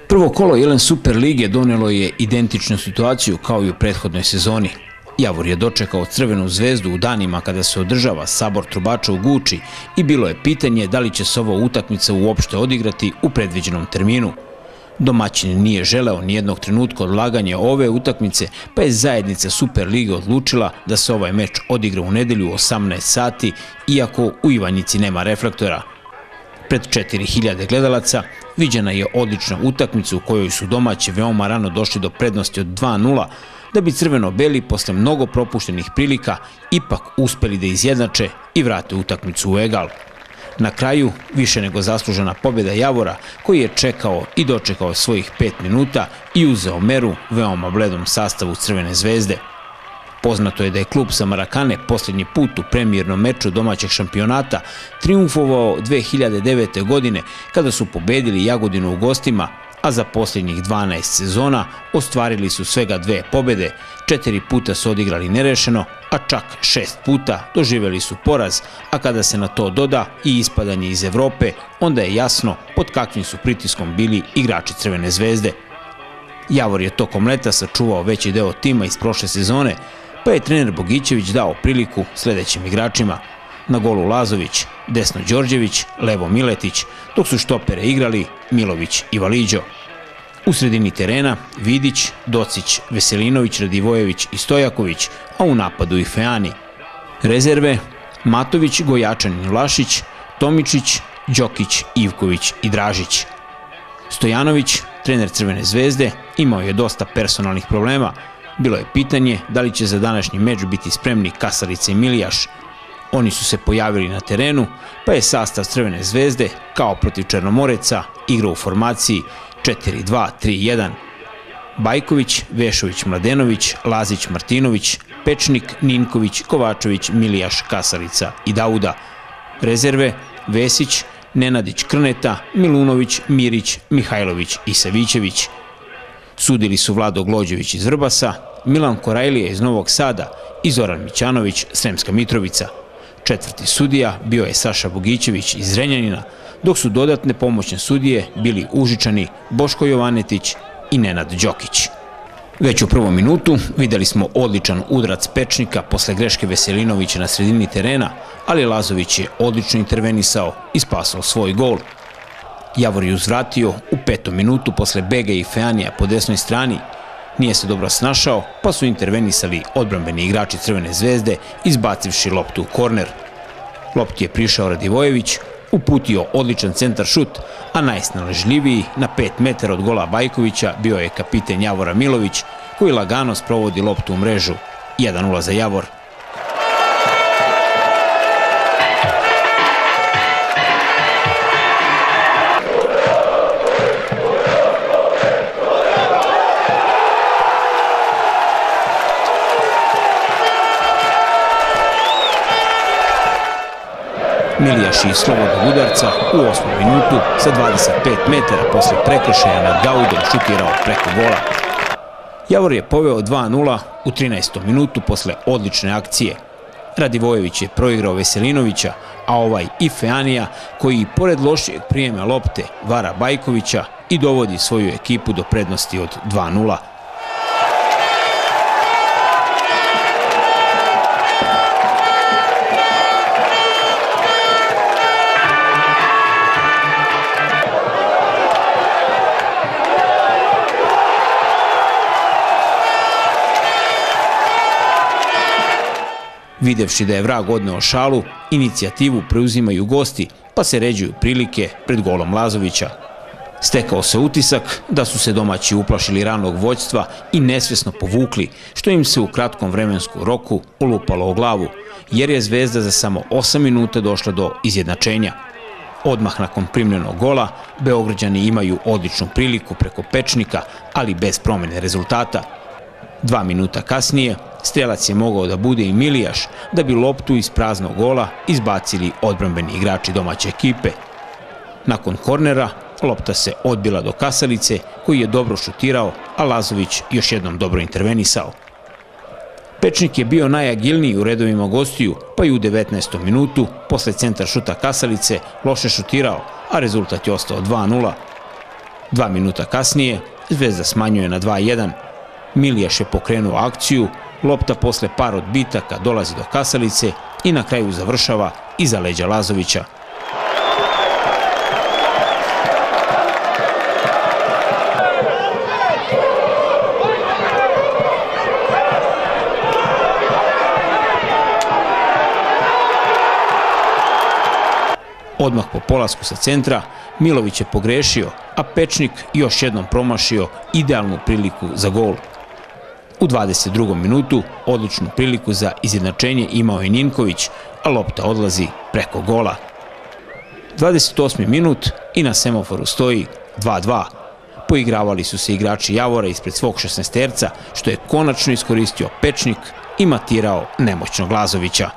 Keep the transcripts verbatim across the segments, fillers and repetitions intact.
Prvo kolo Jelen Super lige donelo je identičnu situaciju kao i u prethodnoj sezoni. Javor je dočekao Crvenu zvezdu u danima kada se održava sabor trubača u Guči i bilo je pitanje da li će se ova utakmica uopšte odigrati u predviđenom terminu. Domaćin nije želeo nijednog trenutka odlaganja ove utakmice, pa je zajednica Super lige odlučila da se ovaj meč odigra u nedelju u osamnaest sati, iako u Ivanjici nema reflektora. Pred četiri hiljade gledalaca viđena je odlična utakmica u kojoj su domaći veoma rano došli do prednosti od dva nula, da bi crveno-beli posle mnogo propuštenih prilika ipak uspeli da izjednače i vrate utakmicu u egal. Na kraju, više nego zaslužena pobjeda Javora, koji je čekao i dočekao svojih pet minuta i uzeo meru veoma bledom sastavu Crvene zvezde. Poznato je da je klub sa Marakane posljednji put u premijernom meču domaćeg šampionata triumfovao dve hiljade devete. godine kada su pobedili Jagodinu u gostima, a za posljednjih dvanaest sezona ostvarili su svega dve pobjede, četiri puta su odigrali nerešeno, a čak šest puta doživjeli su poraz, a kada se na to doda i ispadanje iz Evrope, onda je jasno pod kakvim su pritiskom bili igrači Crvene zvezde. Javor je tokom leta sačuvao veći deo tima iz prošle sezone, pa je trener Bogićević dao priliku sljedećim igračima. Na golu Lazović, desno Đorđević, levo Miletić, dok su štopere igrali Milović i Valiđo. U sredini terena Vidić, Docić, Veselinović, Radivojević i Stojaković, a u napadu i Feani. Rezerve Matović, Gojačanin, Vlašić, Tomičić, Đokić, Ivković i Dražić. Stojanović, trener Crvene zvezde, imao je dosta personalnih problema. Bilo je pitanje da li će za današnji meč biti spremni Kasalica i Milijaš. Oni su se pojavili na terenu, pa je sastav Crvene zvezde, kao protiv Černomoreca, igrao u formaciji četiri dva tri jedan. Bajković, Vešović, Mladenović, Lazić, Martinović, Pečnik, Ninković, Kovačević, Milijaš, Kasalica i Dauda. Rezerve Vesić, Nenadić, Krneta, Milunović, Mirić, Mihajlović i Savićević. Sudili su Vlado Glođević iz Vrbasa, Milan Korajlija iz Novog Sada i Zoran Mićanović, Sremska Mitrovica. Četvrti sudija bio je Saša Bogićević iz Zrenjanina, dok su dodatne pomoćne sudije bili Užičani, Boško Jovanetić i Nenad Đokić. Već u prvom minutu videli smo odličan udarac Pečnika posle greške Veselinovića na sredini terena, ali Lazović je odlično intervenisao i spasao svoj gol. Javor je uzvratio u petom minutu posle Bega i Feanija po desnoj strani. Nije se dobro snašao, pa su intervenisali odbrambeni igrači Crvene zvezde, izbacivši loptu u korner. Lopti je prišao Radivojević, uputio odličan centar šut, a najsnaležljiviji na pet metara od gola Bajkovića bio je kapiten Javora Milović, koji lagano sprovodi loptu u mrežu. jedan nula za Javor. Milijaš iz slobodnog udarca u osmom minutu sa dvadeset pet metara posle prekršaja nad Gaudom šutirao preko gola. Javor je poveo dva nula u trinaestom minutu posle odlične akcije. Radivojević je proigrao Veselinovića, a ovaj i Feanija, koji i pored lošijeg prijema lopte vara Bajkovića i dovodi svoju ekipu do prednosti od dva nula. Videvši da je vrag odneo šalu, inicijativu preuzimaju gosti, pa se ređuju prilike pred golom Lazovića. Stekao se utisak da su se domaći uplašili ranog vođstva i nesvjesno povukli, što im se u kratkom vremenskom roku ulupalo o glavu, jer je Zvezda za samo osam minuta došla do izjednačenja. Odmah nakon primljenog gola, Beograđani imaju odličnu priliku preko Pečnika, ali bez promjene rezultata. Dva minuta kasnije, strelac je mogao da bude i Milijaš, da bi loptu iz praznog gola izbacili odbrambeni igrači domaće ekipe. Nakon kornera, lopta se odbila do Kasalice, koji je dobro šutirao, a Lazović još jednom dobro intervenisao. Pečnik je bio najagilniji u redovima gostiju, pa i u devetnaestom minutu, posle centar šuta Kasalice, loše šutirao, a rezultat je ostao dva nula. Dva minuta kasnije Zvezda smanjuje na dva jedan. Milijaš je pokrenuo akciju, lopta posle par odbitaka dolazi do kasalice i na kraju završava iza leđa Lazovića. Odmah po polasku sa centra, Milović je pogrešio, a Pečnik još jednom promašio idealnu priliku za gol. U dvadeset drugom minutu odličnu priliku za izjednačenje imao je Ninković, a lopta odlazi preko gola. dvadeset osmi minut i na semaforu stoji dva dva. Poigravali su se igrači Javora ispred svog šesnaesterca, što je konačno iskoristio Pečnik i matirao nemoćnog Lazovića.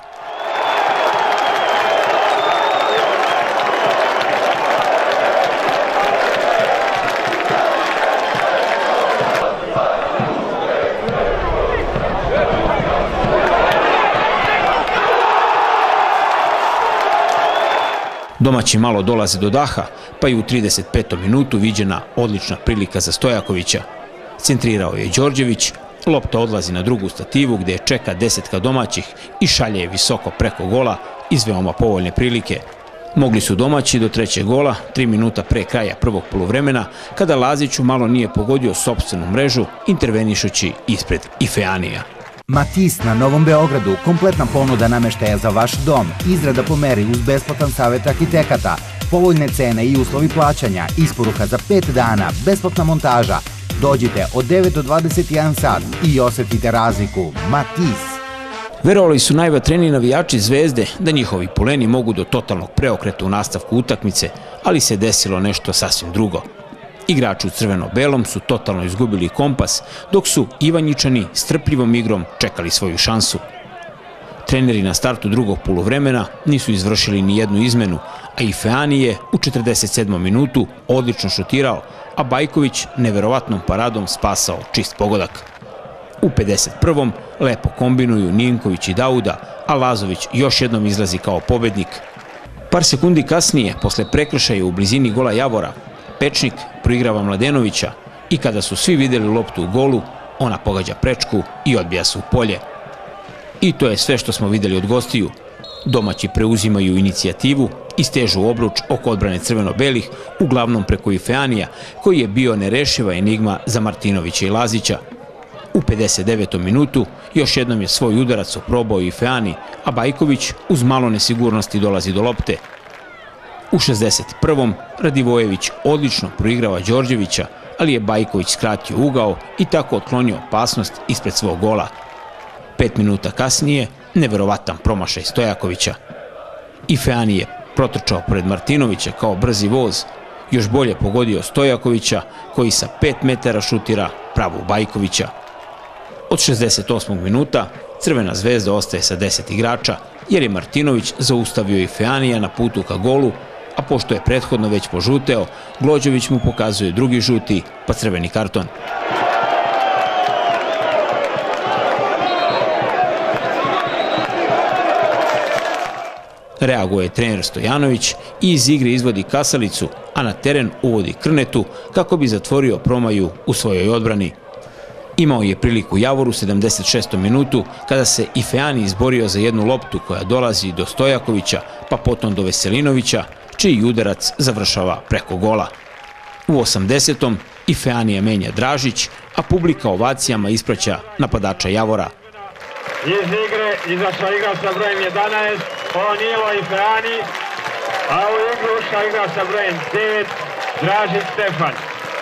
Domaći malo dolaze do daha, pa i u trideset petom minutu viđena odlična prilika za Stojakovića. Centrirao je Đorđević, lopta odlazi na drugu stativu gde je čeka desetka domaćih i šalje je visoko preko gola iz veoma povoljne prilike. Mogli su domaći do trećeg gola, tri minuta pre kraja prvog poluvremena, kada Laziću malo nije pogodio sopstvenu mrežu, intervenišući ispred Ifeanija. Matis na Novom Beogradu, kompletna ponuda nameštaja za vaš dom, izrada po meri uz besplatan savjet arhitekata, povoljne cene i uslovi plaćanja, isporuka za pet dana, besplatna montaža. Dođite od devet do dvadeset jedan sat i osetite razliku. Matis. Verovali su najvatreniji navijači Zvezde da njihovi puleni mogu do totalnog preokreta u nastavku utakmice, ali se desilo nešto sasvim drugo. Igrači u crveno-belom su totalno izgubili kompas, dok su Ivanjičani strpljivom igrom čekali svoju šansu. Treneri na startu drugog poluvremena nisu izvršili ni jednu izmenu, a Ifeani je u četrdeset sedmom minutu odlično šutirao, a Bajković neverovatnom paradom spasao čist pogodak. U pedeset prvom lepo kombinuju Ninković i Dauda, a Lazović još jednom izlazi kao pobednik. Par sekundi kasnije, posle prekršaja u blizini gola Javora, Pečnik proigrava Mladenovića i kada su svi videli loptu u golu, ona pogađa prečku i odbija se u polje. I to je sve što smo videli od gostiju. Domaći preuzimaju inicijativu i stežu obruč oko odbrane crveno-belih, uglavnom preko Ifeanija, koji je bio nerešiva enigma za Martinovića i Lazića. U pedeset devetom minutu još jednom je svoj udarac oprobao Ifeani, a Bajković uz malo nesigurnosti dolazi do lopte. U šezdeset prvom Radivojević odlično proigrava Đorđevića, ali je Bajković skratio ugao i tako otklonio opasnost ispred svog gola. Pet minuta kasnije, neverovatan promašaj Stojakovića. Ifeani je protrčao pored Martinovića kao brzi voz, još bolje pogodio Stojakovića, koji sa pet metara šutira pravu Bajkovića. Od šezdeset osmog minuta Crvena Zvezda ostaje sa deset igrača, jer je Martinović zaustavio Ifeanija na putu ka golu, a pošto je prethodno već požuteo, Glođević mu pokazuje drugi žuti, pa crveni karton. Reaguje trener Stojanović i iz igre izvodi Kasalicu, a na teren uvodi Krnetu kako bi zatvorio promaju u svojoj odbrani. Imao je priliku Javor u sedamdeset šestom minutu kada se Ifeani izborio za jednu loptu koja dolazi do Stojakovića, pa potom do Veselinovića, čiji udarac završava preko gola. U osamdesetom Ifeanija menja Dražić, a publika ovacijama ispraća napadača Javora. Iz igre izašla igra sa brojem jedanaest, Onilo Ifeani, a u igru ušla igra sa brojem devet, Dražić Stefan.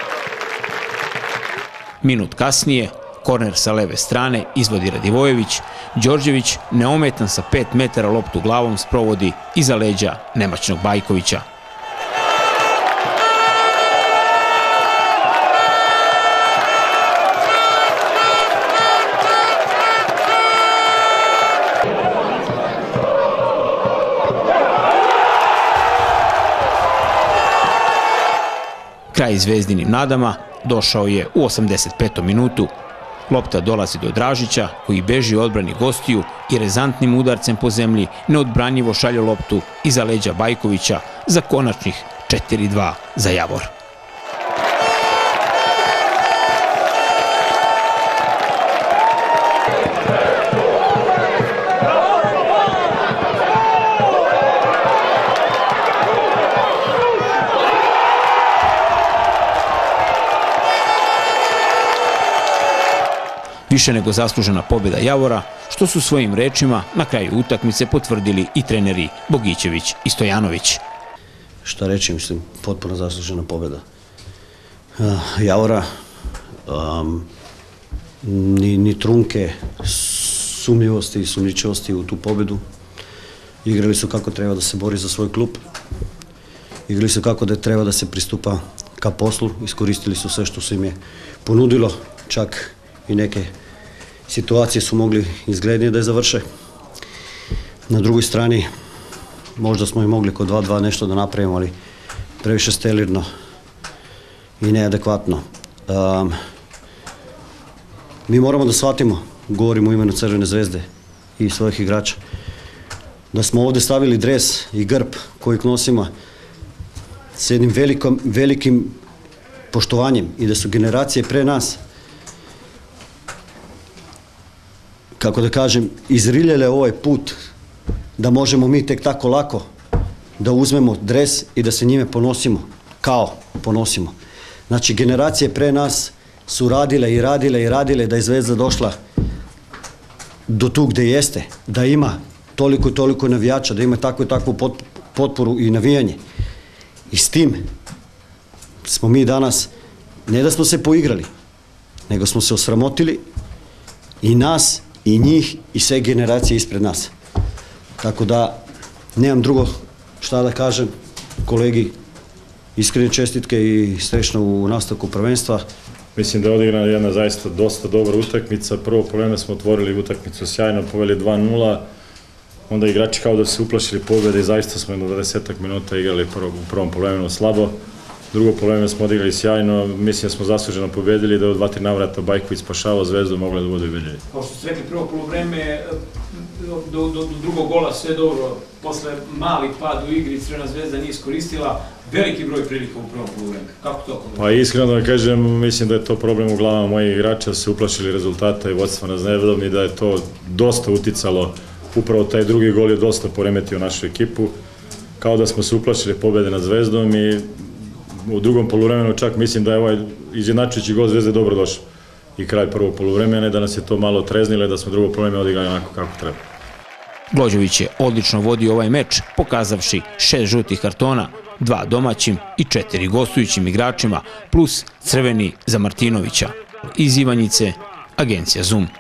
Minut kasnije, korner sa leve strane izvodi Radivojević, Đorđević neometan sa pet metara loptu glavom sprovodi iza leđa nemoćnog Bajkovića. Kraj Zvezdinim nadama došao je u osamdeset petom minutu. Lopta dolazi do Dražića, koji beži u odbrani gostiju i rezantnim udarcem po zemlji neodbranjivo šalje loptu iza leđa Bajkovića za konačnih četiri dva za Javor. Više nego zaslužena pobjeda Javora, što su svojim rečima na kraju utakmice potvrdili i treneri Bogićević i Stojanović. Šta reći, mislim, potpuno zaslužena pobjeda Javora. Um, ni, ni trunke sumnjivosti i sumnjičavosti u tu pobjedu. Igrali su kako treba da se bori za svoj klub. Igrali su kako da treba da se pristupa ka poslu. Iskoristili su sve što se im je ponudilo. Čak i neke situacije su mogli izglednije da je završe. Na drugoj strani možda smo i mogli kod dva dva nešto da napravimo, ali previše stelirno i neadekvatno. Um, mi moramo da shvatimo, govorimo u imenu Crvene zvezde i svojih igrača, da smo ovde stavili dres i grb koji nosimo s jednim velikom, velikim poštovanjem i da su generacije pre nas, kako da kažem, izriljele ovaj put da možemo mi tek tako lako da uzmemo dres i da se njime ponosimo, kao ponosimo. Znači, generacije pre nas su radile i radile i radile da je Zvezda došla do tu gde jeste, da ima toliko i toliko navijača, da ima takvu i takvu potporu i navijanje. I s tim smo mi danas, ne da smo se poigrali, nego smo se osramotili i nas, i njih, i sve generacije ispred nas. Tako da, nemam drugo šta da kažem kolegi, iskrene čestitke i srećno u nastavku prvenstva. Mislim da je odigrana jedna zaista dosta dobra utakmica. Prvo polovinu smo otvorili utakmicu sjajno, poveli dva nula, onda igrači kao da su se uplašili pobjede i zaista smo jedno dvadesetak minuta igrali u prvom polovinu slabo. Drugo polovinu smo odigrali sjajno, mislim da smo zasluženo pobedili, da je u dva tri navrata Bajković spašavao Zvezdu, mogla da bude ubedljivi. Kao što ste rekli, prvo polovreme, do, do, do drugog gola sve dobro, posle mali pad u igri Crvena Zvezda nije iskoristila, veliki broj prilika u prvom polovreme. Kako to? Pa iskreno da kažem, mislim da je to problem u glavama mojih igrača, su se uplašili rezultata i vodstva nas Zvezdom i da je to dosta uticalo, upravo taj drugi gol je dosta poremetio našu ekipu, kao da smo se uplašili pobjede nad Zvezdom i u drugom poluvremenu čak mislim da je ovaj izjednačujući gol Zvezde dobro došao i kraj prvog poluvremena, da nas je to malo treznilo i da smo drugo poluvreme odigrali onako kako treba. Glođević je odlično vodio ovaj meč, pokazavši šest žutih kartona, dva domaćim i četiri gostujućim igračima, plus crveni za Martinovića. Iz Ivanjice, Agencija Zoom.